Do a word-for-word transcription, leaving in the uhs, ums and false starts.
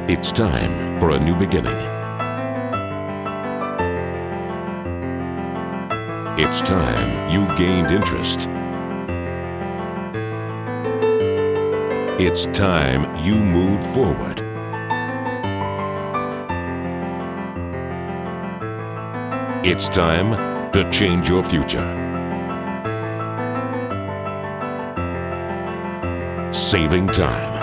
It's time for a new beginning. It's time you gained interest. It's time you moved forward. It's time to change your future. Saving time.